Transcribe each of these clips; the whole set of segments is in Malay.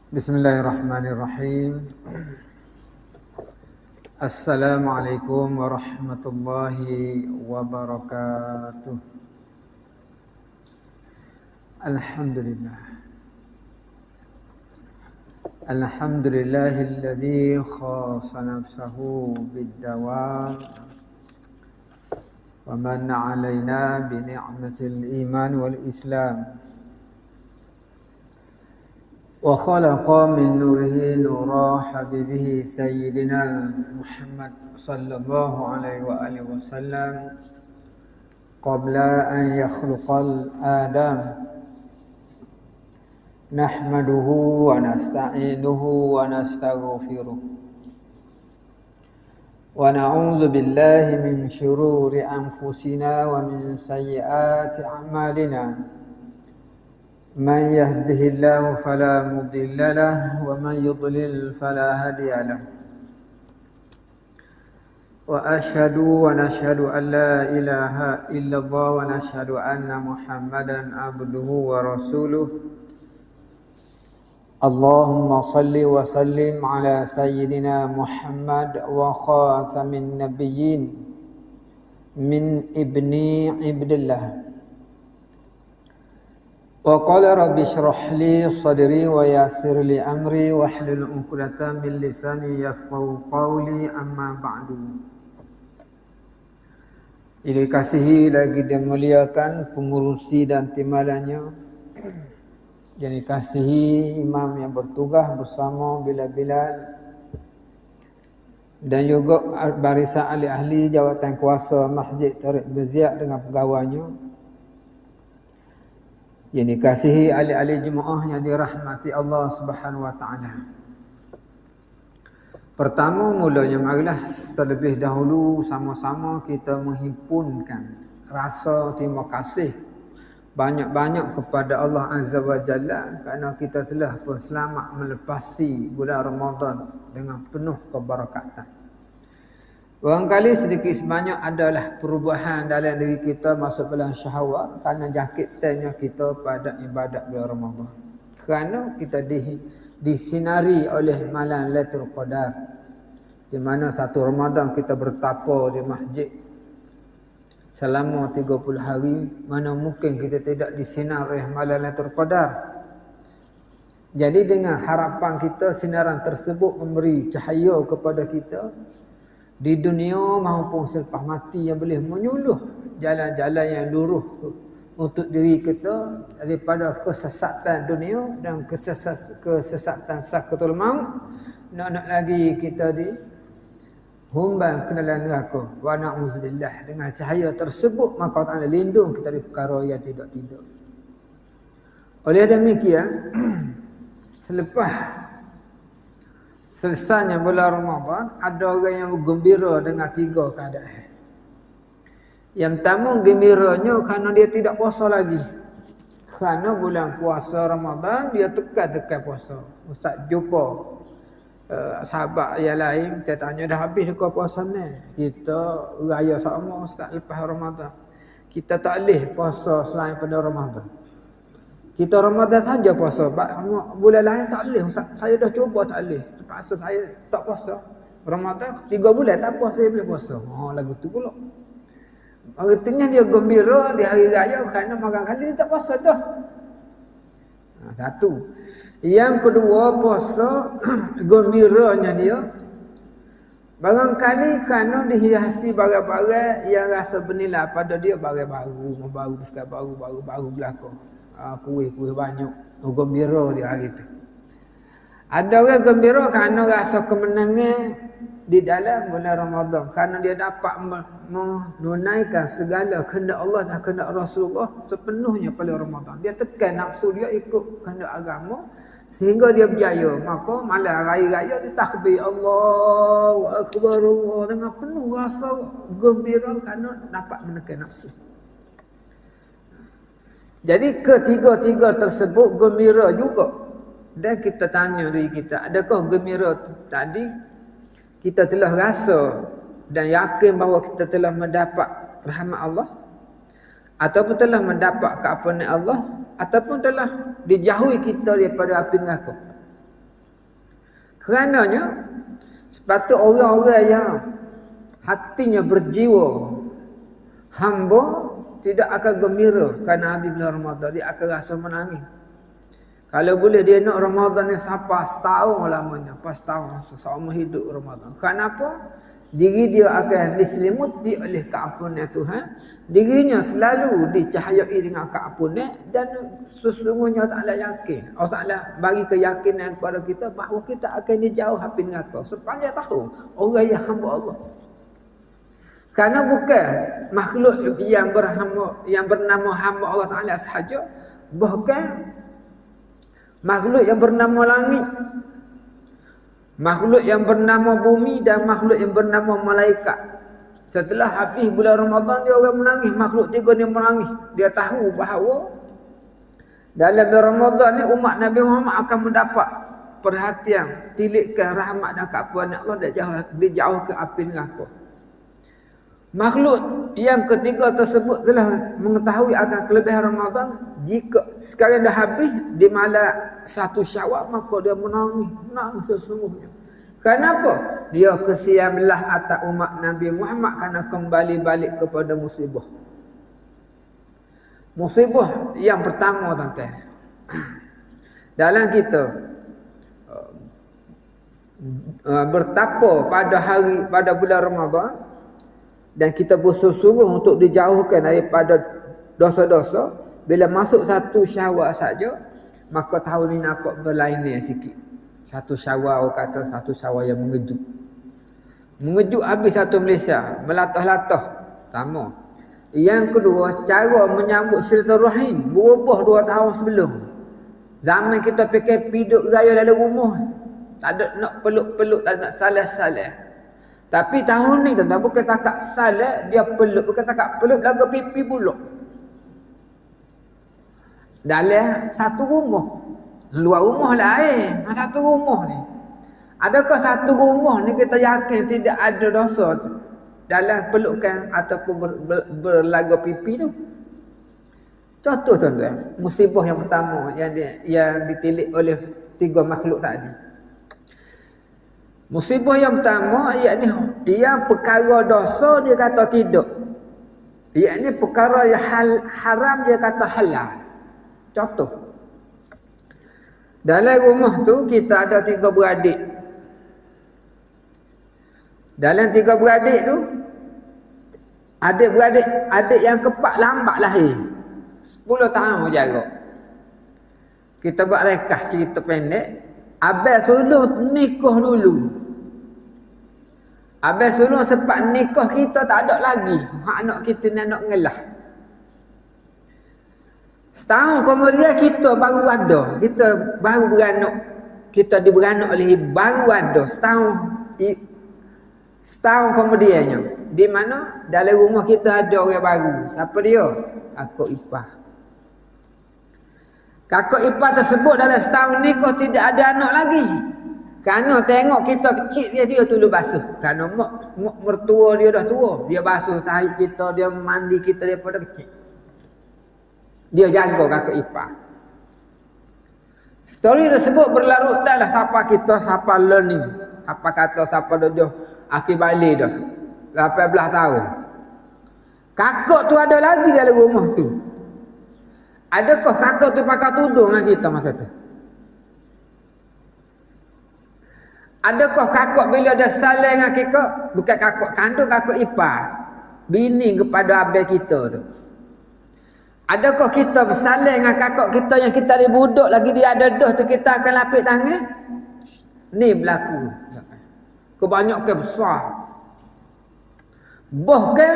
Bismillahirrahmanirrahim. Assalamualaikum warahmatullahi wabarakatuh. Alhamdulillah. Alhamdulillahilladzi khassa nafsahu bid-dawam wa manna 'alaina bi ni'matil iman wal islam. وخلق من نوره نورا حبيبه سيدنا محمد صلى الله عليه وآله وسلم قبل أن يخلق الآدم نحمده ونستعينه ونستغفره ونعوذ بالله من شرور أنفسنا ومن سيئات أعمالنا من يهده الله فلا مضل له ومن يضلل فلا هادي له ونشهد أن لا إله إلا الله ونشهد أن محمدا عبده ورسوله اللهم صل وسلم على سيدنا محمد وخاتم النبيين من ابن عبد الله وقال رب اشرح لي صدري ويسر لي أمري واحلل عقدة من لساني يفقهوا قولي أما بعد. Ini kasihi lagi dimuliakan pengurusi dan timbalannya, yang dikasihi imam yang bertugas bersama Bilal dan juga barisan ahli-ahli jawatan kuasa Masjid Tariq Beziak dengan pegawainya, yang dikasihi ahli-ahli jemaah yang dirahmati Allah Subhanahu wa taala. Pertama mulanya marilah terlebih dahulu sama-sama kita menghimpunkan rasa terima kasih banyak-banyak kepada Allah Azza wa Jalla kerana kita telah pun selamat melepasi bulan Ramadan dengan penuh kebarakatan. Barangkali sedikit sebanyak adalah perubahan dalam diri kita masuk bulan Syawal kerana jangkitannya kita pada ibadat bulan Ramadan. Kerana kita disinari oleh malam Lailatul Qadar, di mana satu Ramadan kita bertapa di masjid selama 30 hari, mana mungkin kita tidak disinari oleh malam Lailatul Qadar. Jadi dengan harapan kita sinaran tersebut memberi cahaya kepada kita di dunia maupun selepas mati, yang boleh menyuluh jalan-jalan yang lurus untuk diri kita daripada kesesatan dunia dan kesesatan sakaratul maut. Nak lagi kita di humbang ke dalam neraka. Wa na'udzubillah. Dengan cahaya tersebut maka Allah lindung kita dari perkara yang tidak-tidak. Oleh demikian, selepas selesainya bulan Ramadan, ada orang yang bergembira dengan 3 keadaan. Yang pertama, gembiranya kerana dia tidak puasa lagi. Kerana bulan puasa Ramadan, dia tekan puasa. Ustaz jumpa sahabat yang lain, kita tanya, dah habis ke puasa ni? Kita raya sama Ustaz lepas Ramadan. Kita tak boleh puasa selain pada Ramadan. Kita Ramadan saja puasa. Bulan lain tak boleh. Saya dah cuba tak boleh. Terpaksa saya tak puasa. Ramadan 3 bulan tak puasa, saya boleh puasa. Lagu tu pula. Artinya dia gembira di hari raya kerana makan kali dia tak puasa dah. Satu. Yang kedua, puasa gembiranya dia barangkali kerana dihiasi barang-barang yang rasa bernilai pada dia, barang baru sekali baru belakang. Kuih-kuih banyak, gembira di hari itu. Ada orang gembira kerana rasa kemenangan di dalam bulan Ramadan, kerana dia dapat menunaikan segala kehendak Allah dan kehendak Rasulullah sepenuhnya pada Ramadan. Dia tekan nafsu dia ikut kehendak agama sehingga dia berjaya. Maka malam raya-raya dia takbir Allahu Akbar Allah dengan penuh rasa gembira kerana dapat menekan nafsu. Jadi ketiga-tiga tersebut gembira juga. Dan kita tanya diri kita, adakah gembira tadi kita telah rasa dan yakin bahawa kita telah mendapat rahmat Allah? ataupun telah mendapat keampunan Allah, ataupun telah dijauhi kita daripada api neraka. Kerananya sepatut orang-orang yang hatinya berjiwa hamba tidak akan gembira kerana habis bulan Ramadan, dia akan rasa menangis. Kalau boleh dia nak Ramadan ni sampai setahun lamanya, pas setahun seumur hidup Ramadan. Kenapa? Diri dia akan diselimuti oleh keampunan Tuhan. Dirinya selalu dicahayai dengan keampunan dan sesungguhnya Ta'ala yakin. Allah Ta'ala bagi keyakinan kepada kita bahawa kita akan dijauh api neraka sepanjang tahun. Orang yang hamba Allah. Kerana bukan makhluk yang bernama hamba Allah Ta'ala sahaja, bahkan makhluk yang bernama langit, makhluk yang bernama bumi dan makhluk yang bernama malaikat. Setelah habis bulan Ramadan, dia orang menangis. Makhluk tiga ni menangis. Dia tahu bahawa dalam bulan Ramadan ni umat Nabi Muhammad akan mendapat perhatian, tilikkan rahmat dan keampunan Allah dan dijauh ke api neraka. Makhluk yang ketiga tersebut telah mengetahui akan kelebihan Ramadan. Jika sekarang dah habis di malam 1 Syawal, maka dia menangis sesungguhnya. Kenapa? Dia kesian belah atas umat Nabi Muhammad kerana kembali balik kepada musibah. Musibah yang pertama, tuan-tuan, dalam kita bertapa pada bulan Ramadan dan kita bersungguh untuk dijauhkan daripada dosa-dosa, bila masuk 1 Syawal saja, maka tahun ini nampak berlainan sikit. 1 Syawal kata 1 Syawal yang mengejut. Mengejut habis satu Malaysia, melatah-latah. Sama. Yang kedua, cara menyambut silaturahim berubah 2 tahun sebelum. Zaman kita PKP duduk gaya dalam rumah. Tak ada nak peluk-peluk, tak nak salah-salah. Tapi tahun ni tuan-tuan, bukan takat salah, dia peluk. Bukan takat peluk, lagu pipi buluk. Dalam satu rumah. Luar rumah lain. Satu rumah ni. Adakah satu rumah ni kita yakin tidak ada dosa dalam pelukan ataupun berlagu pipi tu? Contoh tuan-tuan, musibah yang pertama yang ditilik oleh 3 makhluk tadi. Musibah yang pertama iaitu dia perkara dosa dia kata tidak. Iaitu perkara yang haram dia kata halal. Contoh. Dalam rumah tu kita ada 3 beradik. Dalam 3 beradik tu adik yang keempat lambat lahir. 10 tahun jarak. Kita buat rekah cerita pendek. Abang sulung nikah dulu. Abang sulung sempat nikah, kita tak ada lagi. Hak anak kita ni nak ngelah. Setahun kemudian kita baru ada. Kita baru beranak. Kita diberanak oleh ibu. Baru ada. Setahun kemudiannya. Di mana? Dalam rumah kita ada orang baru. Siapa dia? Kakak ipar. Kakak ipar tersebut dalam setahun nikah tidak ada anak lagi. Kerana tengok kita kecil dia tulu basuh. Kerana mak mertua dia dah tua. Dia basuh tahi kita, dia mandi kita daripada kecil. Dia jaga kakak ipar. Story tersebut berlarutan lah siapa kita, siapa learning. Siapa kata, siapa dah akhir balik dah. 18 tahun. Kakak tu ada lagi dalam rumah tu. Adakah kakak tu pakai tudung dengan kita masa tu? Adakah kakak bila dia saling dengan kita, bukan kakak kandung, kakak ipar, bini kepada abang kita tu? Adakah kita bersaling dengan kakak kita yang kita ada budak lagi dia ada dah tu, kita akan lapik tangan? Ni berlaku. Kebanyakan besar. Bahkan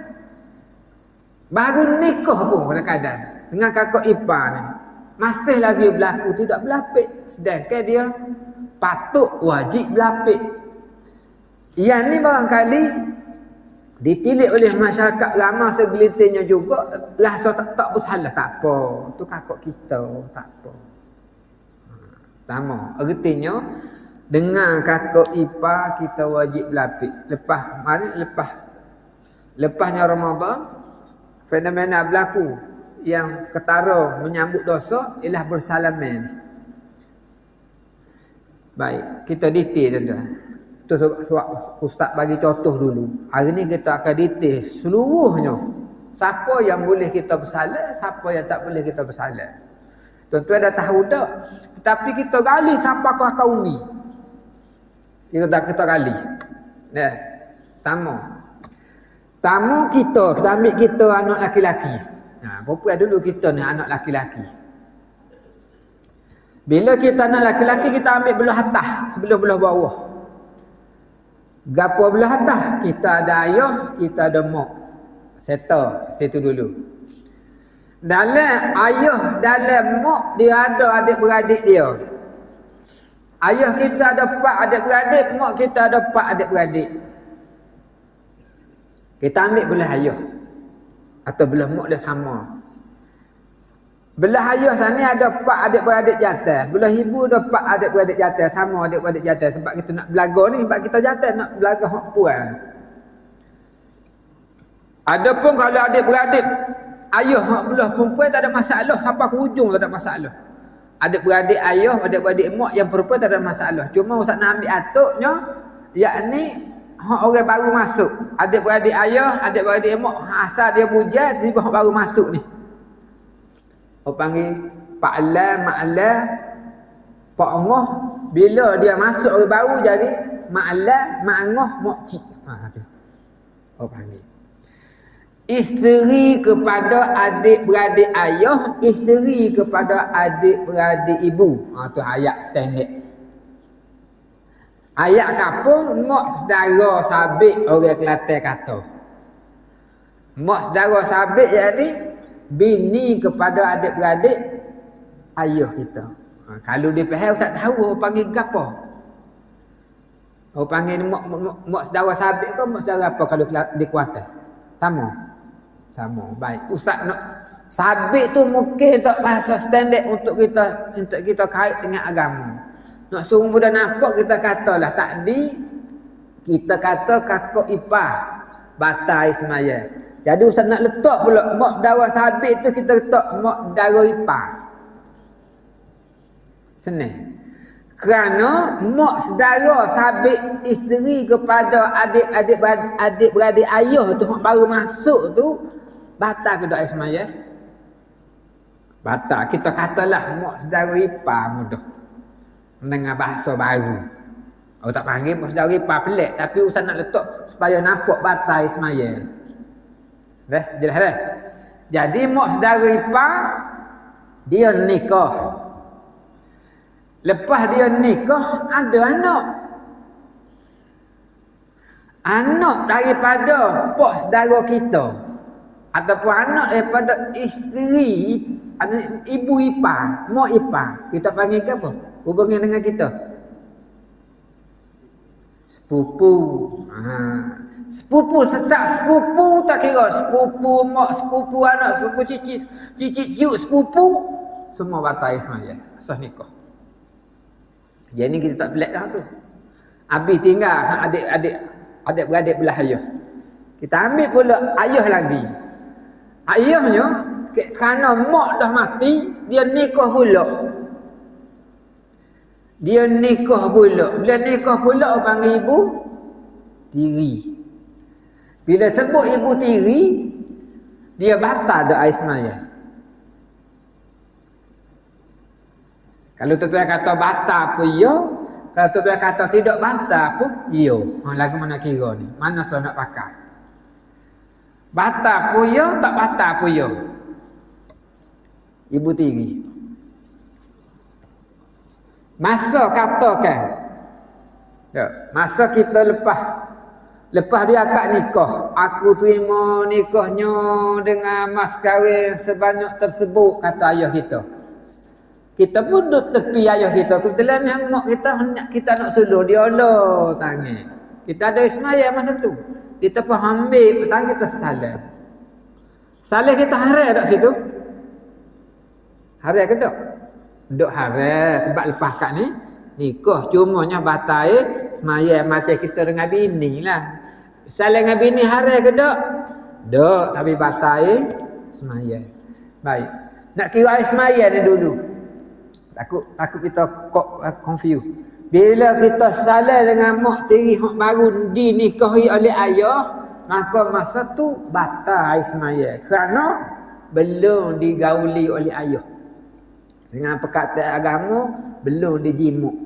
baru nikah pun kadang-kadang dengan kakak ipar ni masih lagi berlaku tidak berlapik, sedangkan dia patut wajib berlapik. Yang ni barangkali ditilik oleh masyarakat ramai segelintirnya juga, rasa tak bersalah. Tak apa, tu kakak kita, tak apa. Sama artinya dengan kakak ipar kita wajib berlapik. Lepasnya Ramadan, fenomena berlaku yang ketara menyambut dosa ialah bersalaman. Baik, kita detail tuan-tuan. Tu sebab ustaz bagi contoh dulu. Hari ni kita akan detail seluruhnya. Siapa yang boleh kita bersalah, siapa yang tak boleh kita bersalah. Tuan-tuan dah tahu dah. Tetapi kita gali siapakah kaum ni. Kita gali. Nah, tamu kita ambil kita anak laki-laki. Nah, perempuan dulu kita ni anak laki-laki. Bila kita anak laki-laki, kita ambil belah atas sebelum belah bawah. Gapo belah atas? Kita ada ayah, kita ada mak. Situ dulu. Dalam ayah, dalam mak, dia ada adik-beradik dia. Ayah kita ada 4 adik-beradik, mak kita ada 4 adik-beradik. Kita ambil belah ayah. Atau belah mak dia sama. Belah ayah sana ada 4 adik-beradik jantan. Belah ibu ada 4 adik-beradik jantan. Sama adik-beradik jantan. Sebab kita nak belaga ni, sebab kita jantan nak belaga hak puan. Adapun kalau adik-beradik ayah hak belah perempuan tak ada masalah. Sampai ke hujung tak ada masalah. Adik-beradik ayah, adik-beradik mak yang perempuan tak ada masalah. Cuma Ustaz nak ambil atuknya, yakni hak orang baru masuk. Adik-beradik ayah, adik-beradik mak, asal dia bujang, tiba hak baru masuk ni. Orang panggil Pak Allah, Mak Allah, Pak Angah. Bila dia masuk orang baru jadi Mak Allah, Mak Angah, Mak Cik. Tu. Orang panggil. Isteri kepada adik-beradik ayah, isteri kepada adik-beradik ibu. Tu ayat standard. Ayat kapung, mak saudara sabit orang Kelantan kata. Mak saudara sabit jadi bini kepada adik-beradik ayah kita. Kalau dia faham tak tahu orang panggil apa. Orang panggil mak saudara sabit ke mak saudara apa kalau di Kuantan? Sama. Baik. Ustaz nak sabit tu mungkin tak bahasa standard untuk kita kait dengan agama. Nak suruh mudah nampak kita katalah tadi kita kata kakak ipar batai semaya. Jadi Ustaz nak letak pula mak dara sabit tu kita letak mak dara ipar. Senang. Kerana mak saudara sabit isteri kepada adik-beradik ayah tu baru masuk tu batal ke doa semaya? Batal. Kita katalah mak saudara ipar mudah. Dengan bahasa baru. Orang tak panggil mak saudara ipar pelik, tapi Ustaz nak letak supaya nampak batal semaya. Jelas dah? Jadi mak saudara ipar dia nikah. Lepas dia nikah ada anak. Anak daripada pak saudara kita ataupun anak daripada isteri ibu ipar, mak ipar. Kita panggil ke apa? Hubungan dengan kita. Sepupu. Sepupu sesak sepupu tak kira sepupu mak, sepupu anak, sepupu cicit ciuk sepupu semua batal semaya. Sah nikah. Jadi kita tak pelik dah tu. Habis tinggal adik-beradik belah ayah. Kita ambil pula ayah lagi. Ayahnya kerana mak dah mati, dia nikah pula. Bila nikah pula orang panggil ibu tiri. Bila sebut ibu tiri, dia batal doa ismaya. Kalau tuan-tuan kata batal pun ya, kalau tuan-tuan kata tidak batal pun ya. Lagu mana kira ni? Mana saya nak pakai? Batal pun ya, tak batal pun ya. Ibu tiri. Masa katakan. Ya, masa kita lepas dia akad nikah, aku terima nikahnya dengan mas kahwin sebanyak tersebut, kata ayah kita. Kita pun duduk tepi ayah kita. Kebetulan mak kita nak suluh dia Allah tangan. Kita ada ismaya masa tu. Kita pun ambil petang kita salam. Salam kita haram tak situ? Haram ke tak? Duk haram sebab lepas kat ni nikah cumanya batal semaya macam kita dengan bini lah. Salam dengan bini haram ke tak? Tak, tapi batal semaya. Baik. Nak kira semaya ni dulu. Takut kita confuse. Bila kita salah dengan mak tiri hak baru dinikahi oleh ayah, maka masa tu batal semaya kerana belum digauli oleh ayah. Dengan perkataan agama belum dijimuk.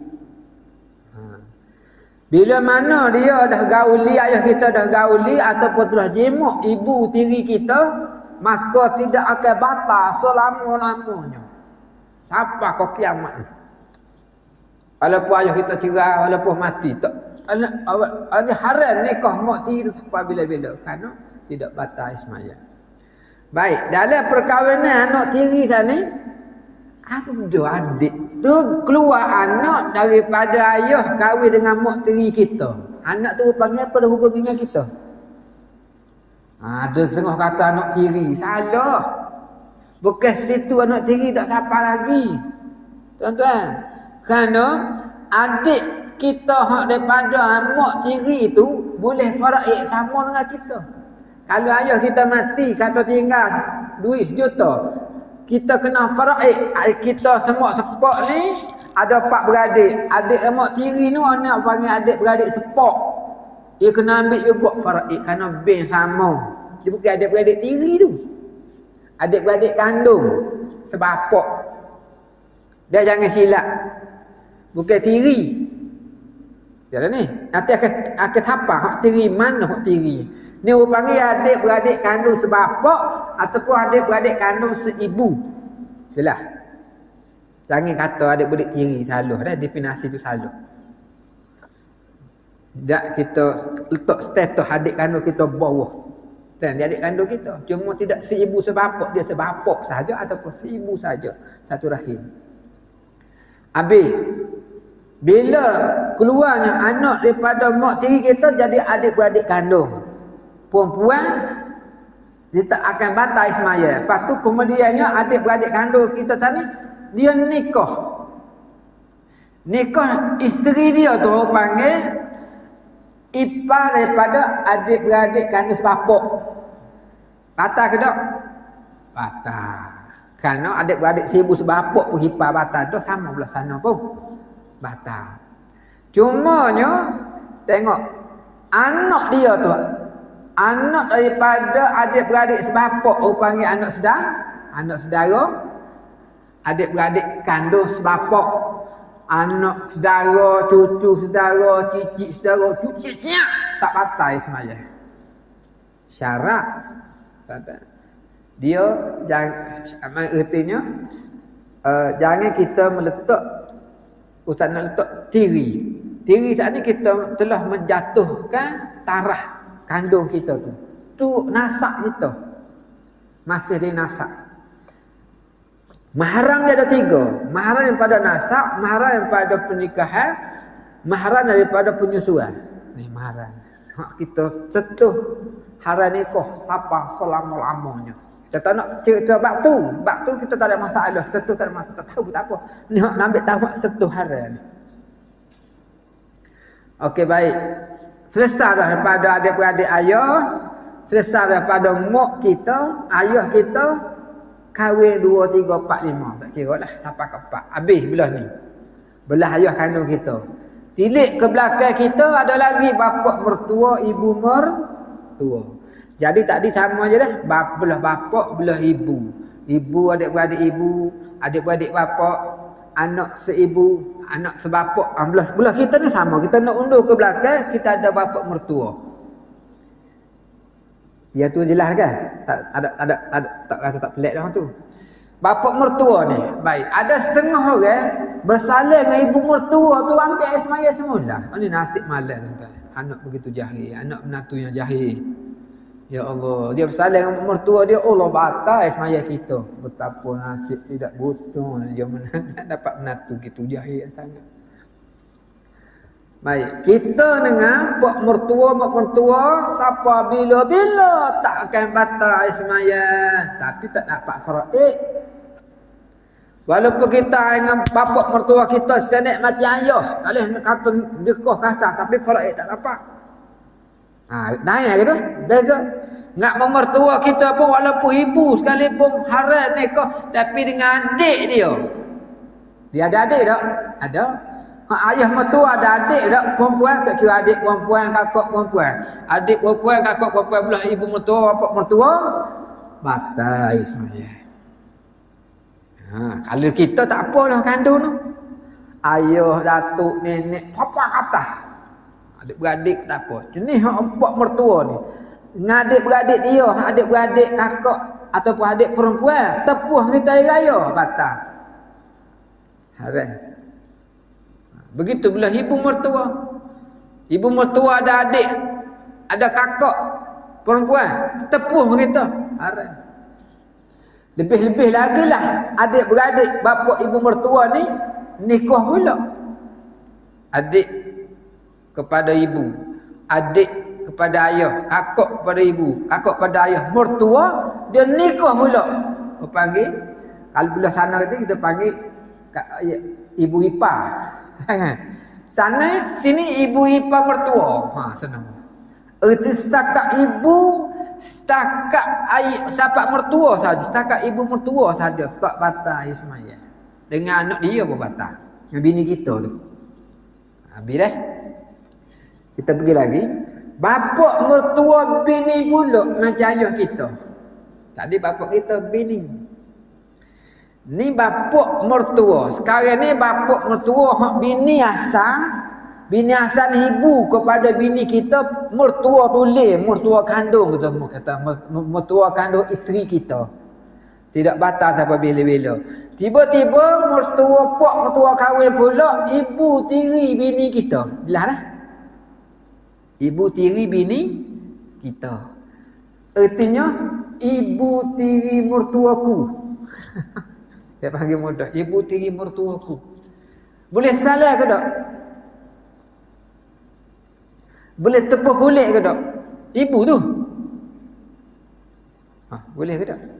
Bila mana dia dah gauli, ayah kita dah gauli ataupun telah jimuk ibu tiri kita, maka tidak akan batal selama-lamanya. Sampai ke kiamat. Walaupun ayah kita cerai, walaupun mati, tak ada haram nikah mak tiri sampai bila-bila kerana tidak batal semaya. Baik, dalam perkahwinan anak tiri sana, ada adik tu keluar anak daripada ayah kahwin dengan mak tiri kita. Anak tu panggil apa dah hubung dengan kita? Ada setengah kata anak tiri. Salah. Bukan situ anak tiri tak siapa lagi. Tuan-tuan. Kerana adik kita hak daripada mak tiri tu boleh faraid sama dengan kita. Kalau ayah kita mati, kata tinggal duit 1 juta, kita kena faraid. Kita semua sepak ni ada 4 beradik. Adik mak tiri ni anak panggil adik beradik sepak. Dia kena ambil juga faraid kerana bin sama. Dia bukan adik beradik tiri tu. Adik beradik kandung sebapak. Dia jangan silap. Bukan tiri. Jalan ni. Nanti akan siapa hak tiri, mana hak tiri. Ni orang panggil adik beradik kandung sebapak ataupun adik beradik kandung seibu. Jelas. Jangan kata adik beradik tiri salah dah, definisi tu salah. Tak kita letak status adik kandung kita bawah. Dan dia adik kandung kita. Cuma tidak seibu sebapak, dia sebapak saja ataupun seibu saja satu rahim. Habis bila keluarnya anak daripada mak tiri kita jadi adik beradik kandung. Perempuan dia tak akan batal semaya. Lepas tu kemudiannya adik beradik kandung kita tadi dia nikah. Nikah isteri dia tu orang panggil ipar daripada adik beradik kandung sebapak. Batal ke tak? Batal. Kerana adik beradik seribu sebapak pun ipar batal tu sama belah sana pun. Batal. Cumanya tengok anak dia tu, anak daripada adik-beradik sebapak orang panggil anak saudara, adik-beradik kandung sebapak, anak saudara, cucu saudara, cicit saudara, cicitnya tak batal semaya. Syarat dia jangan artinya jangan kita meletak ustaz nak letak tiri. Tiri saat ni kita telah menjatuhkan tarah kandung kita tu. Tu nasab kita. Masih dia nasab. Mahram dia ada 3. Mahram daripada nasab, mahram daripada pernikahan, mahram daripada penyusuan. Ni mahram. Hak kita sentuh haram nikah siapa selama-lamanya. Kita tak nak cerita bab tu kita tak ada masalah. Sentuh tak ada masalah. Tak tahu tak apa. Ni nak ambil tahu sentuh haram ni. Okey, baik. Selesai dah daripada adik-beradik ayah, selesai daripada mak kita, ayah kita, kahwin 2, 3, 4, 5. Tak kira lah sampai ke 4. Habis belah ni. Belah ayah kandung kita. Tilik ke belakang kita ada lagi bapa mertua, ibu mertua. Jadi tadi sama je dah. Belah bapa, belah ibu. Ibu adik-beradik ibu, adik-beradik bapa, anak seibu, anak sebapak. Belah kita ni sama. Kita nak undur ke belakang, kita ada bapa mertua. Ya tu jelas kan? Tak rasa tak pelik dah tu. Bapa mertua ni, baik. Ada setengah orang bersalah dengan ibu mertua tu ambil air semaya semula. Ini nasib malas tuan-tuan. Anak begitu jahil, anak menantunya jahil. Ya Allah, dia bersalah dengan mertua dia, Allah batal air semaya kita. Betapa nasib tidak betul dia dapat menantu gitu jahil sangat. Baik, kita dengan mak mertua siapa bila-bila tak akan batal air semaya, tapi tak dapat faraid. Walaupun kita dengan bapak mertua kita senek mati ayah, tak boleh kata dekah kasar tapi faraid tak dapat. Naik lagi tu, beza. Nak memertua kita pun walaupun ibu sekalipun haram nikah tapi dengan adik dia. Dia ada adik tak? Ada. Ayah mertua ada adik tak perempuan, tak kira adik perempuan, kakak perempuan. Adik perempuan, kakak perempuan belah ibu mertua, bapak mertua, batal Ismail. Kalau kita tak apalah kandung tu. Ayah, datuk, nenek, papa kata. Adik-beradik tak apa. Jenis empat mertua ni. Dengan adik-beradik dia, adik-beradik kakak ataupun adik perempuan, tepuh kita raya, batal. Haram. Begitu pula ibu mertua. Ibu mertua ada adik, ada kakak perempuan, tepuh kita. Haram. Lebih-lebih lagi lah adik-beradik bapa ibu mertua ni nikah pula. Adik kepada ibu, adik kepada ayah, kakak kepada ibu, kakak kepada ayah, mertua dia nikah pula. Kita panggil, kalau belah sana kita panggil ibu ipar. Sana sini ibu ipar mertua. Senang. Erti setakat ibu, setakat ayah, setakat mertua saja, setakat ibu mertua saja tak batal Ismail. Dengan anak dia pun batal. Dengan bini kita tu. Habis dah. Kita pergi lagi. Bapak mertua bini pula macam ayah kita. Tadi bapak kita bini. Ni bapak mertua. Sekarang ni bapak mertua hak bini asal. Bini asal ibu kepada bini kita mertua tulis, mertua kandung kita kata mertua kandung isteri kita. Tidak batal sampai bila-bila. Tiba-tiba mertua pak mertua kahwin pula ibu tiri bini kita. Jelas dah. Ibu tiri bini kita. Artinya ibu tiri mertuaku. Dia panggil mudah, ibu tiri mertuaku. Boleh salah ke tak? Boleh tepuk kulit ke tak? Ibu tu. Boleh ke tak?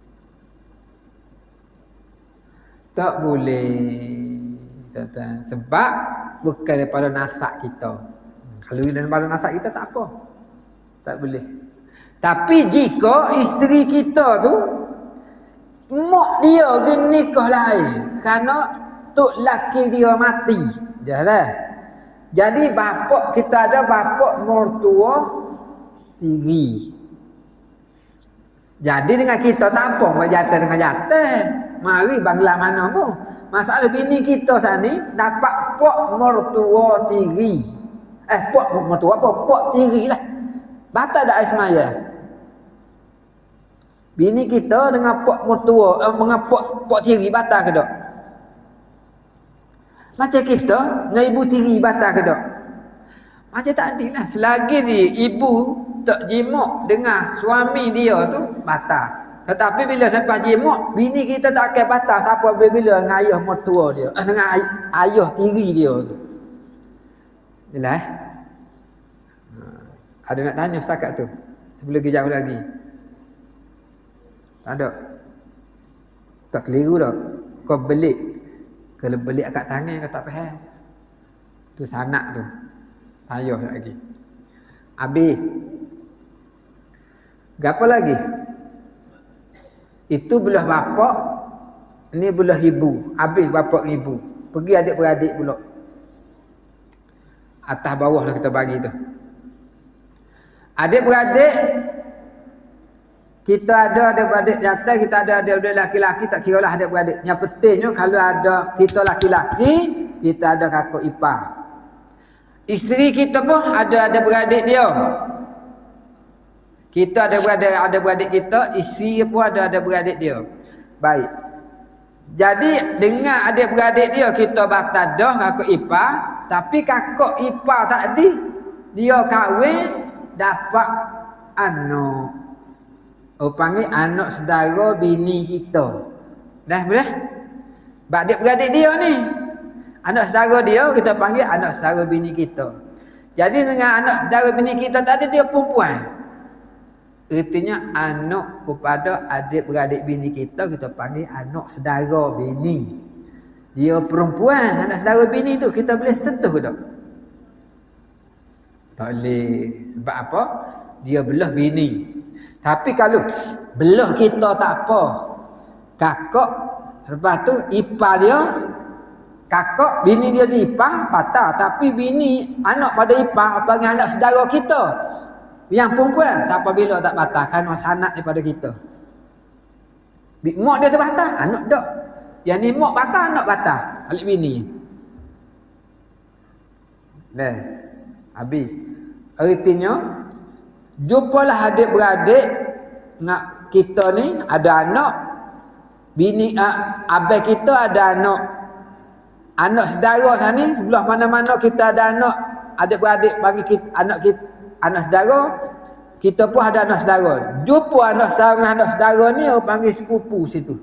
Tak boleh. Sebab bukan daripada nasab kita. Kalau daripada nasab kita tak apa. Tak boleh. Tapi jika isteri kita tu mak dia ke nikah lain kerana tok laki dia mati. Jalah. Jadi bapak kita ada bapak mertua tiri. Jadi dengan kita tak apa, enggak jatuh dengan jatuh. Mari bangla mana pun. Masalah bini kita sini dapat pak mertua tiri. Pak mertua apa? Pak tiri lah. Batal dak Ismail. Bini kita dengan pak mertua, dengan pak tiri batal ke tak? Macam kita dengan ibu tiri batal ke tak? Macam tak adil lah. Selagi ni ibu tak jimak dengan suami dia tu batal. Tetapi bila sampai jimak, bini kita tak akan batal siapa bila dengan ayah mertua dia, dengan ayah tiri dia tu. Jelas Ada nak tanya setakat tu sebelum kita jauh lagi? Tak ada. Tak keliru dah. Kau belik. Kalau belik kat tangan kau tak faham. Tu sanak tu. Payah lagi. Habis. Gapo lagi? Itu belah bapak, ni belah ibu. Habis bapak ibu. Pergi adik-beradik pula. Atas bawah lah kita bagi tu. Adik-beradik kita ada adik-beradik jantan, kita ada adik-beradik laki-laki, tak kira lah adik-beradik. Yang pentingnya kalau ada kita laki-laki, kita ada kakak ipar. Isteri kita pun ada adik-beradik dia. Kita ada adik-beradik kita, isteri pun ada adik-beradik dia. Baik. Jadi dengan adik-beradik dia kita batal dah kakak ipar, tapi kakak ipar tadi dia kahwin dapat anak. Panggil anak saudara bini kita. Dah boleh? Bak adik-beradik dia ni. Anak saudara dia kita panggil anak saudara bini kita. Jadi dengan anak saudara bini kita tadi dia perempuan. Artinya anak kepada adik-beradik bini kita panggil anak saudara bini. Dia perempuan, anak saudara bini tu kita boleh sentuh ke tak? Tak boleh. Sebab apa? Dia belah bini. Tapi kalau belah kita tak apa. Kakak, lepas tu ipar dia Kakak bini dia tu ipar batal, tapi bini anak pada ipar panggil anak saudara kita yang perempuan siapa bila tak batal kerana sanad daripada kita. Mak dia tu batal, anak tak. Yang ni mak batal, anak batal. Alik bini. Dah. Habis. Artinya jumpalah adik-beradik nak kita ni ada anak, bini abang kita ada anak. Anak saudara sana ni sebelah mana-mana kita ada anak, adik-beradik bagi kita anak saudara, kita pun ada anak saudara. Jumpa anak saudara dengan anak saudara ni orang panggil sepupu situ.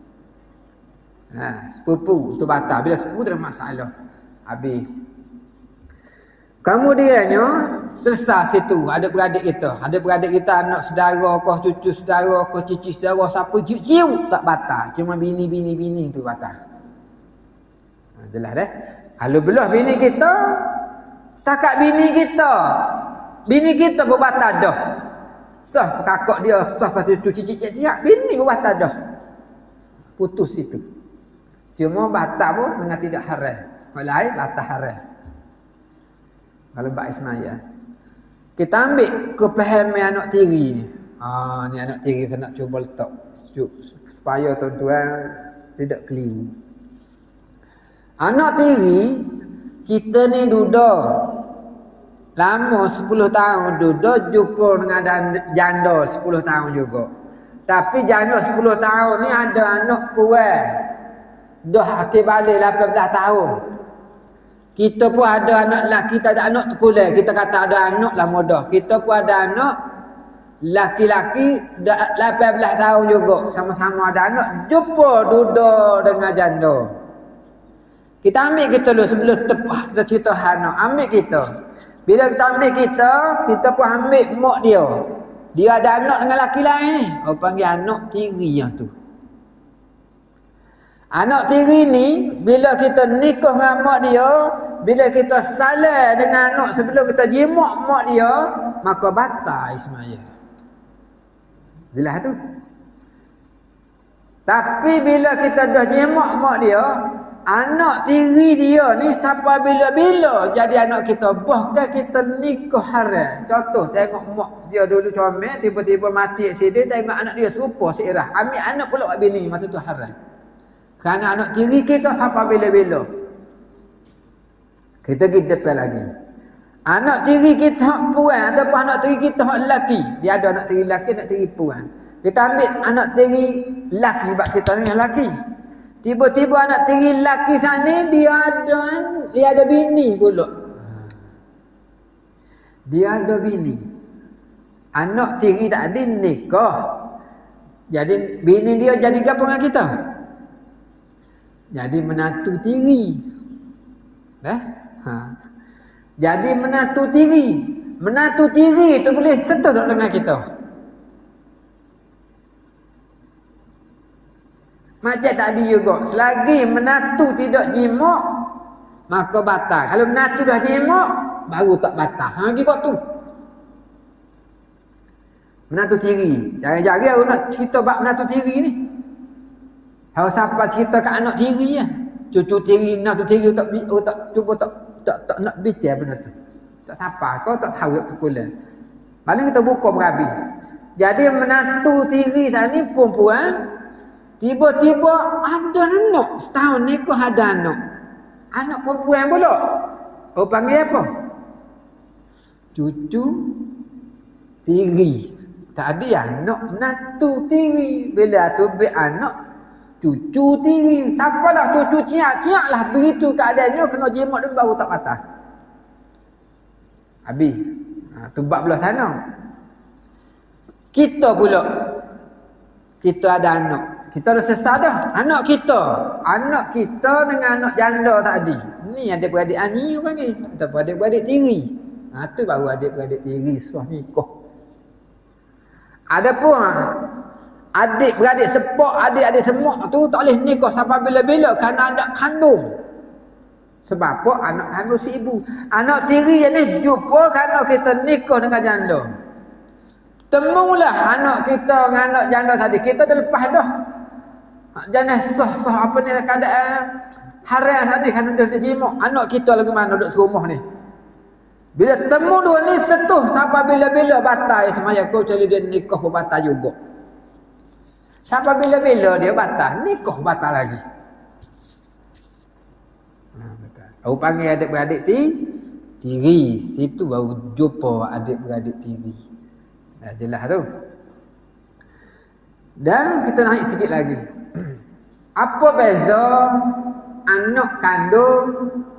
Sepupu tu batal. Bila sepupu tu ada masalah. Habis. Kemudiannya selesai situ adik-beradik kita. Adik-beradik kita anak saudara kau, cucu saudara kau, cici saudara, siapa ciu tak batal. Cuma bini tu batal. Jelas dah. Kalau belah bini kita, setakat bini kita berbatal dah. Sah kakak dia, sah ke cucu cicit dia, bini berbatal dah. Putus itu. Cuma batal pun dengan tidak haram. Kalau lain batal haram. Kalau Mbak Ismail. Kita ambil kepahaman anak tiri ni. Ni anak tiri saya nak cuba letak supaya tuan-tuan tidak keliru. Anak tiri kita ni duduk lama 10 tahun duduk jumpa dengan janda 10 tahun juga. Tapi janda 10 tahun ni ada anak puan. Dah akhir balik 18 tahun. Kita pun ada anak lelaki, tak ada anak terpulang. Kita kata ada anak lah mudah. Kita pun ada anak laki-laki 18 tahun juga. Sama-sama ada anak. Jumpa duduk dengan janda. Kita ambil kita dulu sebelum tepat kita cerita anak. Ambil kita. Bila kita ambil kita pun ambil mak dia. Dia ada anak dengan laki lain. Orang panggil anak tiri yang tu. Anak tiri ni bila kita nikah dengan mak dia, bila kita salah dengan anak sebelum kita jimak mak dia, maka batal Ismail. Jelas tu. Tapi bila kita dah jimak mak dia, anak tiri dia ni sampai bila-bila jadi anak kita. Bahkan kita nikah haram. Contoh tengok mak dia dulu comel, tiba-tiba mati sini, tengok anak dia serupa seirah. Ambil anak pula bini, masa tu haram. Kerana anak tiri kita sampai bila-bila. Kita pergi depan lagi. Anak tiri kita puan ataupun anak tiri kita lelaki. Dia ada anak tiri lelaki, anak tiri puan. Kita ambil anak tiri lelaki sebab kita ni lelaki. Tiba-tiba anak tiri lelaki sana dia ada bini pula. Dia ada bini. Anak tiri tak ada nikah. Jadi bini dia jadi gabung dengan kita. Jadi menantu tiri. Jadi menantu tiri. Menantu tiri tu boleh setuh dengan kita. Macam tadi juga. Selagi menantu tidak jimak, maka batal. Kalau menantu dah jimak, baru tak batal. Gitu tu. Menantu tiri. Jari-jari aku nak cerita bab menantu tiri ni. Kalau siapa cerita kat anak tiri ya. Cucu tiri, menantu tiri tak cuba tak nak bincang benda tu. Tak siapa, kau tak tahu tak terpulang. Paling kita buka berhabis. Jadi menantu tiri sana ni perempuan. Tiba-tiba ada anak. Setahun ni kau ada anak. Anak perempuan pula. Kau panggil apa? Cucu tiri. Tadi anak menantu tiri. Bila tu be anak cucu tiri. Siapalah cucu ciak-ciak lah. Begitu keadaannya kena jimat dulu baru tak patah. Habis. Tu bab belah sana. Kita pula. Kita ada anak. Kita dah sesat dah. Anak kita dengan anak janda tadi. Ni adik-beradik ani panggil. Ataupun adik-beradik tiri. Tu baru adik-beradik tiri suah nikah. Adapun adik-beradik sepak, adik-adik semak tu tak boleh nikah sampai bila-bila kerana anak kandung. Sebab apa? Anak kandung si ibu. Anak tiri yang ni jumpa kerana kita nikah dengan janda. Temulah anak kita dengan anak janda tadi. Kita dah lepas dah. Jangan sah-sah apa ni keadaan Haram tadi kan dah dijimuk. Anak kita lagi mana duduk serumah ni. Bila temu dua ni setuh sampai bila-bila batal semaya kau cari dia nikah pun batal juga. Sampai bila-bila dia batal, nikah batal lagi. Aku panggil adik-beradik tiri. Situ baru jumpa adik-beradik tiri. Dah jelas tu. Dan kita naik sikit lagi. Apa beza anak kandung,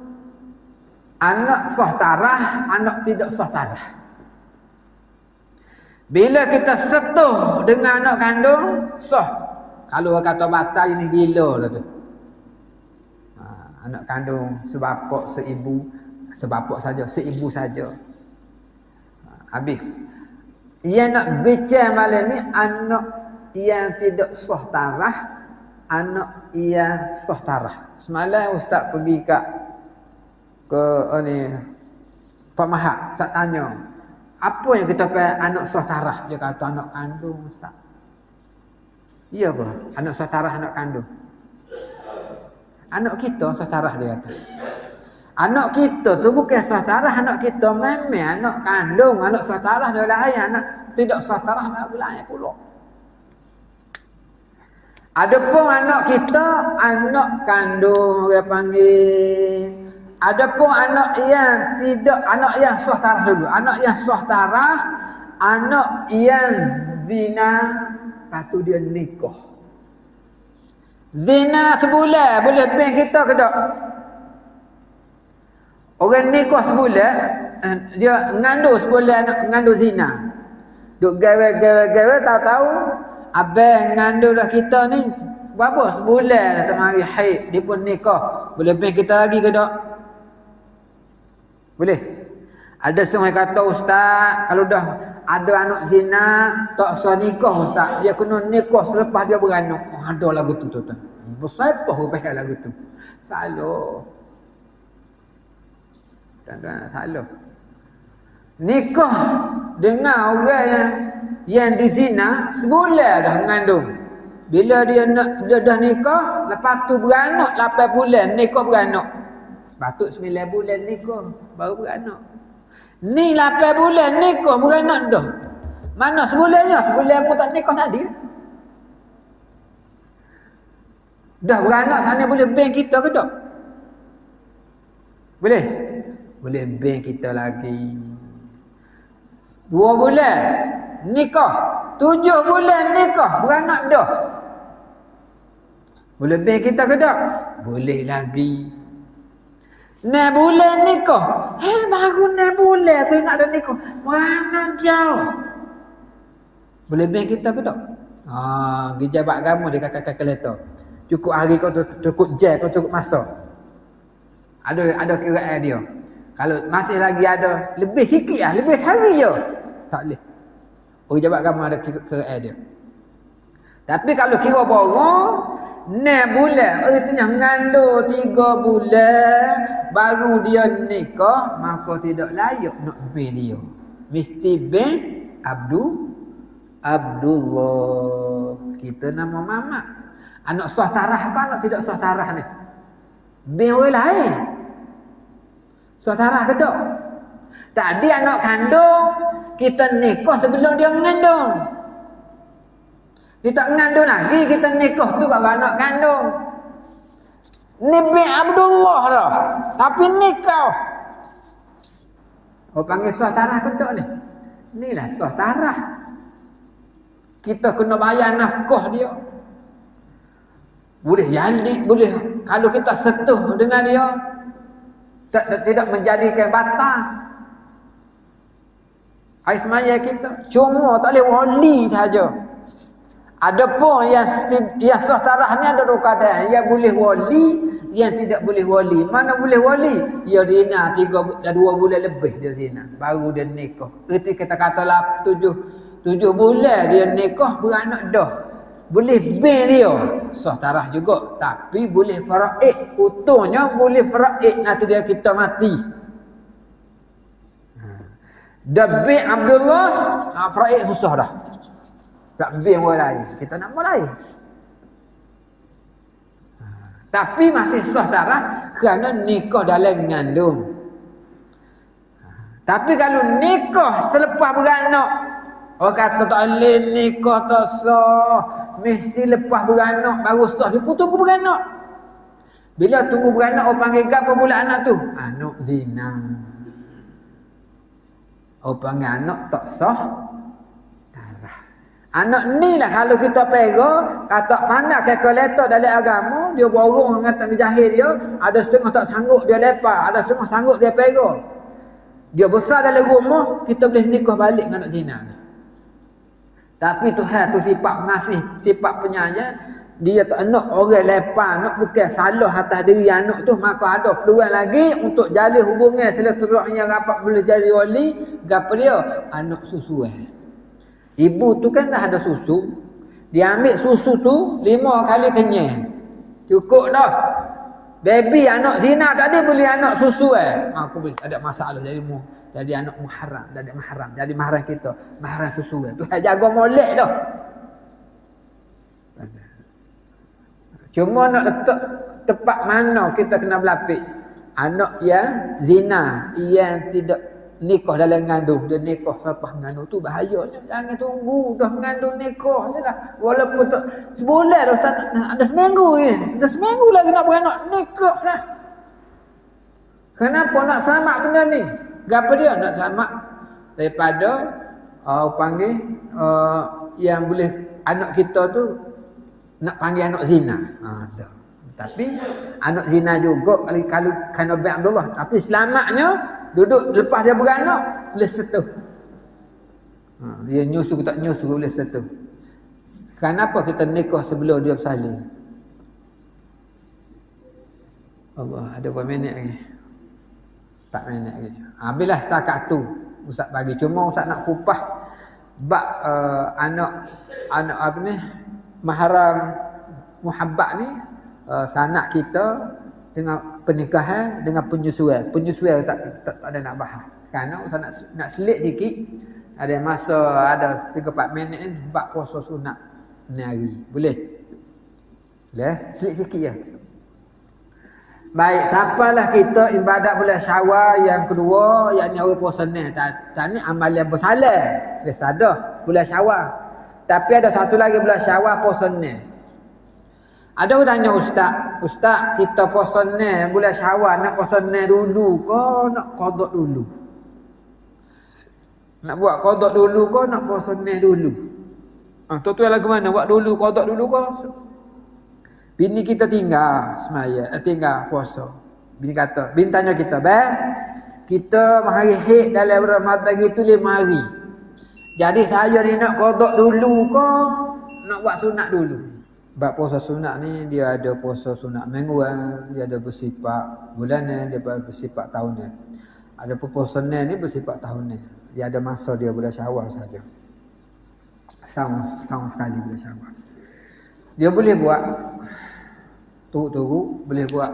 anak sah tarah, anak tidak sah tarah? Bila kita setuh dengan anak kandung, sah. Kalau orang kata batal ini gila lah tu. Anak kandung sebapak, seibu, sebapak saja, seibu saja. Habis. Ia nak bicara malam ni anak yang tidak sah tarah, anak yang sah tarah. Semalam ustaz pergi ke ni Pak Mahat, ustaz tanya, apa yang kita panggil anak sah tarah? Dia kata anak kandung ustaz. Iya ke? Anak sah tarah anak kandung. Anak kita sah tarah dia kata. Anak kita tu bukan sah tarah anak kita, memang anak kandung, anak sah tarah dia lain, anak tidak sah tarah baru lain pula. Adapun anak kita, anak kandung dia panggil. Adapun anak yang tidak, anak yang sah tarah dulu. Anak yang sah tarah, anak yang zina, patut dia nikah. Zina sebulan boleh bank kita ke tak? Orang nikah sebulan, dia ngandung sebulan, ngandung zina. Duk gawe-gawe tahu-tahu abang ngandung dah kita ni berapa? Sebulan dah temari haid, dia pun nikah. Boleh bank kita lagi ke tak? Boleh. Ada setengah kata ustaz, kalau dah ada anak zina tak sah nikah ustaz, dia kena nikah selepas dia beranak. Ada lagu tu tuan. Bersepah pakai lagu tu. Salah. Tuan-tuan, salah. Nikah dengan orang yang dizina sebulan dah mengandung. Bila dia dah nikah, lepas tu beranak 8 bulan nikah beranak. Sepatut 9 bulan nikah baru beranak. Ni 8 bulan nikah beranak dah. Mana sebulannya? Sebulan pun tak nikah tadi. Dah beranak sana boleh bank kita ke tak? Boleh? Boleh bank kita lagi. 2 bulan nikah. 7 bulan nikah beranak dah. Boleh bank kita ke tak? Boleh lagi. 9 bulan nikah. Baru 9 bulan aku ingat dah nikah. Mana jauh. Boleh bank kita ke tak? Pergi jabat agama dia kakak kalkulator. Cukup hari kau cukup jam kau cukup masa. Ada kiraan dia. Kalau masih lagi ada lebih sikit lah, lebih sehari je. Tak boleh. Orang jabat agama ada kiraan dia. Tapi kalau kira borong 6 bulan, artinya mengandung 3 bulan baru dia nikah, maka tidak layak nak bin dia. Mesti bin Abdullah. Kita nama mamak. Anak sah tarah ke anak tidak sah tarah ni? Bin orang lain. Sah tarah ke tak? Tadi anak kandung, kita nikah sebelum dia mengandung. Dia tak mengandung lagi, kita nikah tu baru anak kandung. Ni bin Abdullah dah. Tapi nikah. Orang panggil sah tarah ke tak ni? Inilah sah tarah. Kita kena bayar nafkah dia. Boleh jadi, boleh. Kalau kita setuh dengan dia, tidak menjadikan batal. Hari semaya kita. Cuma tak boleh wali saja. Adapun yang sah tarah ni ada 2 keadaan. Yang boleh wali, yang tidak boleh wali. Mana boleh wali? Ya zina 2 bulan lebih dia zina. Baru dia nikah. Erti kita katalah 7 bulan dia nikah beranak dah. Boleh bin dia. Sah tarah juga. Tapi boleh faraid. Utuhnya boleh faraid. Nanti dia kita mati. Dah bin Abdullah. Faraid susah dah. Tak bin orang lain. Kita nak orang lain. Tapi masih sah tarah kerana nikah dalam mengandung. Tapi kalau nikah selepas beranak, orang kata tak boleh nikah tak sah, mesti lepas beranak baru sah. Dia pun tunggu beranak. Bila tunggu beranak, orang panggil apa pula anak tu? Anak zina. Orang panggil anak tak sah tarah. Anak ni lah kalau kita pegang, kata pandai kalkulator dalam agama, dia borong dengan tang jahil dia, ada setengah tak sanggup dia lepas, ada setengah sanggup dia pegang. Dia besar dalam rumah, kita boleh nikah balik dengan anak zina. Tapi Tuhan tu sifat pengasih, sifat penyayang, dia tak nak orang lepas, nak bukan salah atas diri anak tu, maka ada peluang lagi untuk jalin hubungan silaturahmi yang rapat boleh jadi wali, gapo dia? Anak susuan. Ibu tu kan dah ada susu. Dia ambil susu tu 5 kali kenyang. Cukup dah. Baby anak zina tadi boleh anak susu aku boleh ada masalah jadi anak muharram, jadi mahram, jadi mahram kita, mahram susu tu jaga molek dah. Cuma nak letak tempat mana kita kena berlapik. Anak yang zina, yang tidak nikah dalam mengandung, dia nikah selepas mengandung tu bahayanya. Jangan tunggu dah mengandung nikah je lah. Walaupun tak sebulan dah, ada seminggu ni. Ada seminggu lagi nak beranak, nikah dah. Kenapa nak selamat benda ni? Gapa dia nak selamat daripada panggil yang boleh anak kita tu nak panggil anak zina. Tapi anak zina juga kalau kan Nabi Abdullah, tapi selamatnya duduk lepas dia beranak boleh setuh. Dia nyusu tak nyusu boleh setuh. Kenapa kita nikah sebelum dia bersalin? Allah, ada berapa minit lagi? 4 minit lagi. Habislah setakat tu Ustaz bagi. Cuma Ustaz nak kupas bab anak apa ni, mahram muhabbat ni, sanak kita dengan pernikahan dengan penyusuan. Penyusuan Ustaz tak ada nak bahas. Kerana Ustaz nak selit sikit. Ada masa ada 3-4 minit ni bab puasa sunat ni hari. Boleh? Boleh? Selit sikit je. Baik, siapalah kita ibadat bulan Syawal yang kedua, yakni orang puasa ni. Tadi amalan bersalah. Selesai dah bulan Syawal. Tapi ada satu lagi bulan Syawal puasa ni. Ada orang tanya Ustaz, kita puasa ni bulan Syawal nak puasa ni dulu ke nak qada dulu? Nak buat qada dulu ke nak puasa ni dulu? Tuan-tuan lagu mana? Buat dulu qada dulu ke? Bini kita tinggal semaya, tinggal puasa. Bini tanya kita, kita hari haid dalam Ramadan itu 5 hari. Jadi saya ni nak qada dulu ke nak buat sunat dulu? Bab puasa sunat ni dia ada puasa sunat mingguan, dia ada bersifat bulanan, dia bersifat tahunan. Ada puasa ni bersifat tahunan. Dia ada masa dia bulan Syawal saja. Setahun sekali bulan Syawal. Dia boleh buat turut-turut, boleh buat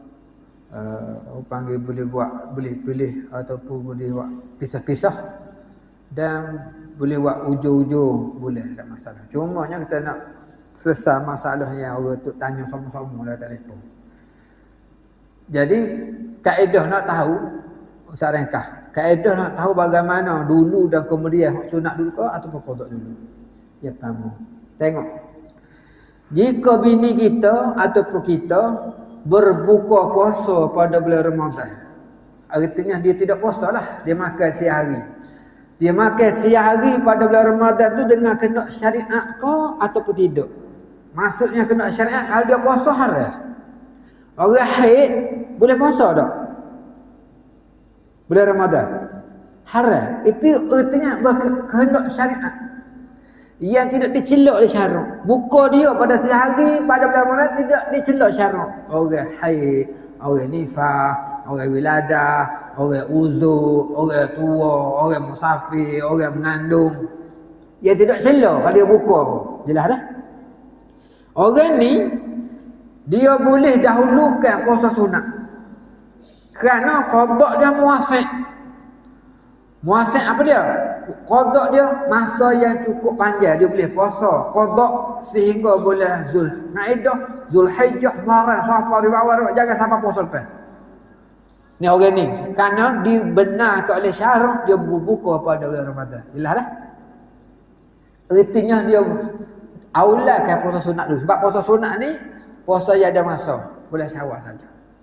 boleh pilih ataupun boleh buat pisah-pisah, dan boleh buat ujung-ujung, boleh, tak masalah. Cumanya kita nak selesai masalah yang orang tu tanya sama-sama dalam telefon. Jadi kaedah nak tahu, Ustaz ringkas, kaedah nak tahu bagaimana dulu dan kemudian sunat dulu ke ataupun qada dulu. Yang pertama, tengok jika bini kita ataupun kita berbuka puasa pada bulan Ramadan, artinya dia tidak puasa lah, dia makan siang hari. Dia makan siang hari pada bulan Ramadan tu dengan kena syariat ke ataupun tidak? Maksudnya kena syariat kalau dia puasa haram. Orang haid boleh puasa tak? Bulan Ramadan haram. Itu artinya kena syariat yang tidak dicelak oleh syarak. Buka dia pada sehari pada bulan Ramadan tidak dicelak syarak. Orang haid, orang nifas, orang wiladah, orang uzur, orang tua, orang musafir, orang mengandung, yang tidak celak kalau dia buka. Jelas dah? Orang ni dia boleh dahulukan puasa sunat kerana qada dia muasik. Muasik apa dia? Qada dia masa yang cukup panjang, dia boleh puasa qada sehingga bulan Zulhijjah, Zulhijjah, Muharram, Safar, Rabiul jangan sampai puasa lepas. Ni orang ni kerana dibenarkan oleh syarak dia berbuka pada bulan Ramadan. Jelaslah. Artinya dia aulakan puasa sunat dulu. Sebab puasa sunat ni puasa yang ada masa, bulan Syawal saja.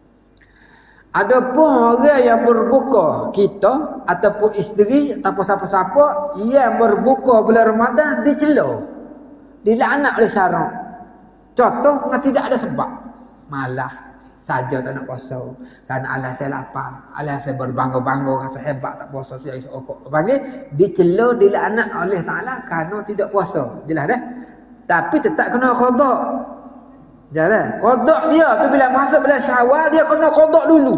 Adapun orang yang berbuka, kita ataupun isteri ataupun siapa-siapa yang berbuka bulan Ramadan dicela, dilaknat oleh syarak. Contoh dengan tidak ada sebab, malah saja tak nak puasa kerana alasan lapar, alasan berbangga-bangga rasa hebat tak puasa siap esok. Panggil dicela, dilaknat oleh Taala kerana tidak puasa. Jelas dah. Tapi tetap kena qada. Jalan. Qada dia tu bila masuk bulan Syawal dia kena qada dulu.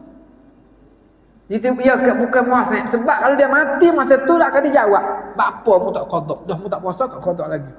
Itu dia bukan muasik. Sebab kalau dia mati masa tu lah akan dijawab. Apa mu tak qada? Dah mu tak puasa tak qada lagi.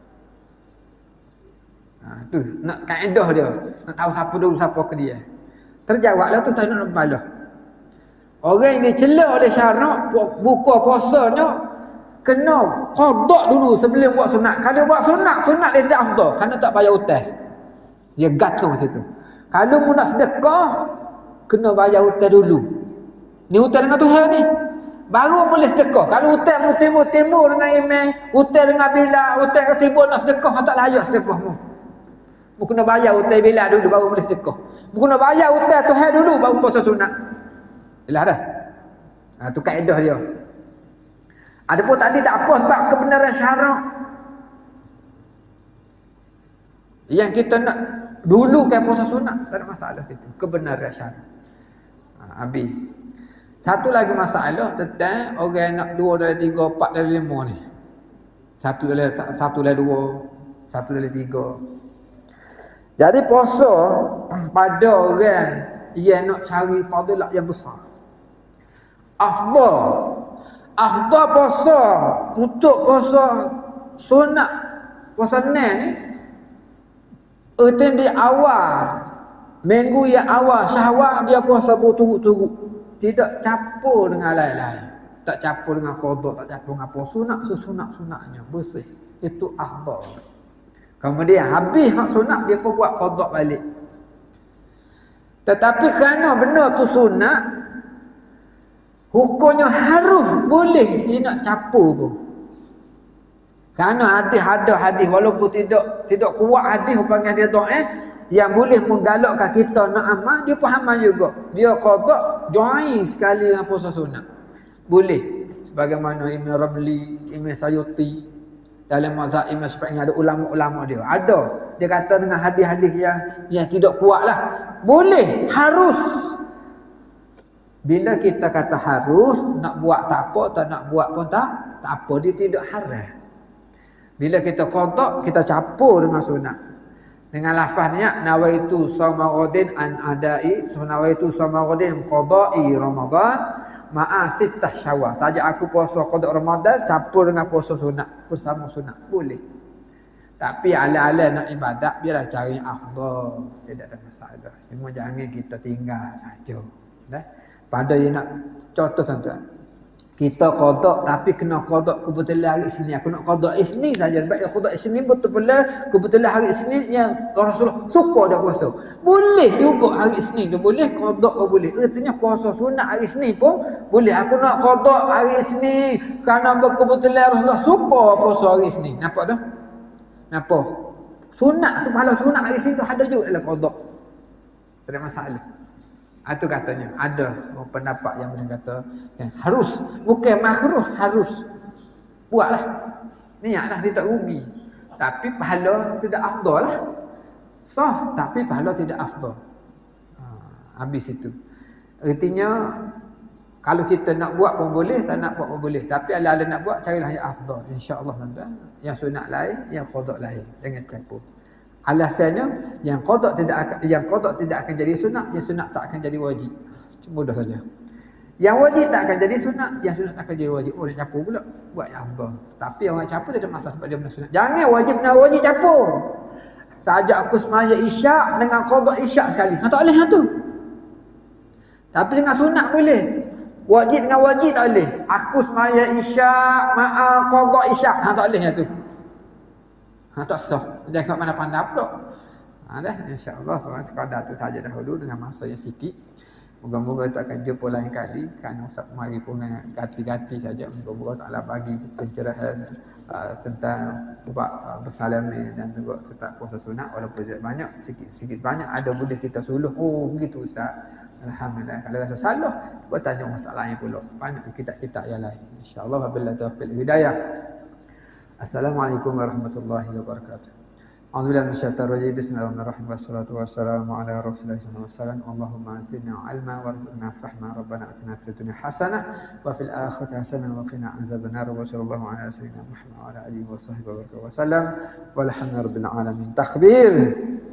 Tu nak kaedah dia. Nak tahu siapa dulu siapa ke dia. Terjawablah tu tak nak balas. Orang yang dicela oleh syarak buka puasanya kena qada dulu sebelum buat sunat. Kalau buat sunat dia tidak afdal kerana tak bayar hutang. Dia gantung masa tu. Kalau mu nak sedekah kena bayar hutang dulu. Ni hutang dengan Tuhan ni. Baru boleh sedekah. Kalau hutang mu timur dengan imam, hutang dengan bila, hutang ke timur nak sedekah tak layak sedekah mu. Mu kena bayar hutang bila dulu baru boleh sedekah. Mu kena bayar hutang Tuhan dulu baru puasa sunat. Jelas dah. Tu kaedah dia. Adapun tadi tak apa sebab kebenaran syarak. Yang kita nak dulu kan puasa sunat, tak ada masalah situ. Kebenaran syarak. Habis. Satu lagi masalah tentang orang nak 2 dari 3, 4 dari 5 ni. 1 dari 2, 1 dari 3. Jadi puasa pada orang yang nak cari fadilah yang besar. Afdal puasa untuk puasa sunat, puasa ni di awal minggu yang awal Syawal dia puasa berturut-turut. Tidak campur dengan lain-lain. Tak campur dengan qada, tak campur dengan apa. Sunat-sunatnya bersih. Itu afdal. Kemudian habis hak sunat dia pun buat qada balik. Tetapi kerana benda tu sunat, hukumnya harus boleh dia nak campur pun. Kerana ada hadis walaupun tidak kuat hadis panggil dia doa yang boleh menggalakkan kita nak amal, dia pun amal juga. Dia qada join sekali dengan puasa sunat. Boleh. Sebagaimana Imam Ramli, Imam Sayuti dalam mazhab Imam Syafi'i ada ulama-ulama dia. Ada. Dia kata dengan hadis-hadis yang tidak kuatlah. Boleh, harus. Bila kita kata harus, nak buat tak apa, tak nak buat pun tak apa, dia tidak haram. Bila kita qada, kita campur dengan sunat. Dengan lafaznya nawaitu samaradin an adai, nawaitu samaradin qada'i Ramadan ma'a sittah Syawal. Saja aku puasa qada Ramadan campur dengan puasa sunat, bersama sunat. Boleh. Tapi ala-ala nak ibadat biarlah cari afdal, tidak ada masalah. Cuma jangan kita tinggal saja. Dah. Pada yang nak contoh tuan-tuan. Kita qada tapi kena qada kebetulan hari Isnin. Aku nak qada Isnin saja. Sebab qada Isnin betul-betul kebetulan hari Isnin yang Rasulullah suka dah puasa. Boleh juga hari Isnin tu boleh, qada pun boleh. Artinya puasa sunat hari Isnin pun boleh. Aku nak qada hari Isnin kerana kebetulan Rasulullah suka puasa hari Isnin. Nampak tu? Nampak? Sunat tu pahala sunat hari Isnin tu ada juga dalam qada. Tak ada masalah. Itu katanya ada pendapat yang boleh kata harus, bukan makruh, harus buatlah, niatlah, dia tak rugi, tapi pahala tidak afdal lah. Sah tapi pahala tidak afdal. Habis itu. Artinya kalau kita nak buat pun boleh, tak nak buat pun boleh, tapi ala-ala nak buat carilah yang afdal, insya-Allah tuan-tuan. Yang sunat lain, yang qada lain, jangan campur. Alasannya yang qada tidak akan jadi sunat, yang sunat tak akan jadi wajib. Mudah saja. Yang wajib tak akan jadi sunat, yang sunat tak akan jadi wajib. Oh, dia campur pula. Buat yang afdal. Tapi orang campur tidak masalah sebab dia benda sunat. Jangan wajib dengan wajib campur. Saja aku semaya isyak dengan qada isyak sekali. Tak boleh tu. Tapi dengan sunat boleh. Wajib dengan wajib tak boleh. Aku semaya isyak, qada isyak. Tak boleh tu. Tak sah. Jangan kat mana pandai pula. Dah, insya-Allah sekadar tu saja dahulu dengan masa yang sikit. Moga-moga tak akan jumpa lain kali kerana Ustaz mari pun ganti-ganti saja. Moga-moga Taala bagi pencerahan tentang buat bersalaman dan juga tetap puasa sunat walaupun tidak banyak, sikit banyak ada boleh kita suluh. Oh begitu Ustaz. Alhamdulillah. Kalau rasa salah, buat tanya masalah lain pula. Banyak kitab-kitab yang lain. Insya-Allah wabillahi taufiq hidayah. Assalamualaikum warahmatullahi wabarakatuh. A'udzubillahi minasyaitonir rajim. Bismillahirrahmanirrahim. Wassalatu wassalamu ala Rasulillah sallallahu alaihi wasallam. Allahumma zidna 'ilma warzuqna fahma. Rabbana atina fid dunya hasanah wa fil akhirati hasanah wa qina azabannar. Wa sallallahu ala sayyidina Muhammad wa ala alihi wa sahbihi wa sallam. Walhamdulillahirabbil alamin. Takbir.